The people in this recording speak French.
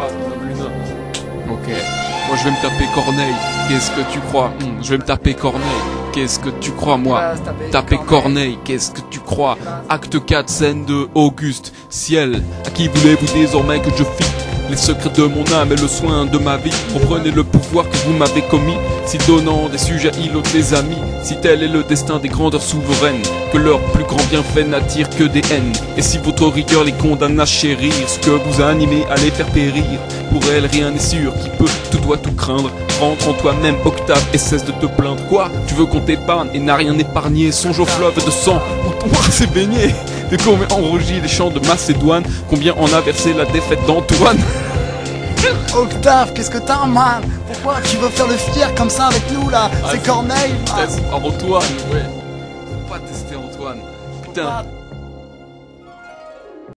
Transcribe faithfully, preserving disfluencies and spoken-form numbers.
Ah, Luna. Ok. Moi je vais me taper Corneille. Qu'est-ce que tu crois? Hum, Je vais me taper Corneille. Qu'est-ce que tu crois moi? Taper Corneille, qu'est-ce que tu crois? Acte quatre, scène deux, Auguste, ciel. À qui voulez-vous désormais que je fiche les secrets de mon âme et le soin de ma vie? Comprenez le pouvoir que vous m'avez commis. Si donnant des sujets îlotent les amis, si tel est le destin des grandeurs souveraines, que leur plus grand bienfait n'attire que des haines. Et si votre rigueur les condamne à chérir, ce que vous animez à les faire périr, pour elles rien n'est sûr, qui peut, tout doit tout craindre. Rentre en toi-même Octave et cesse de te plaindre. Quoi? Tu veux qu'on t'épargne et n'a rien épargné? Songe au fleuve de sang où ton bras s'est baigné. De combien ont rougit les champs de Macédoine, combien en a versé la défaite d'Antoine. Octave, qu'est-ce que t'as, man? Pourquoi tu veux faire le fier comme ça avec nous là? Ah, C'est Corneille. Teste par Antoine, ouais. Faut pas tester Antoine. Putain.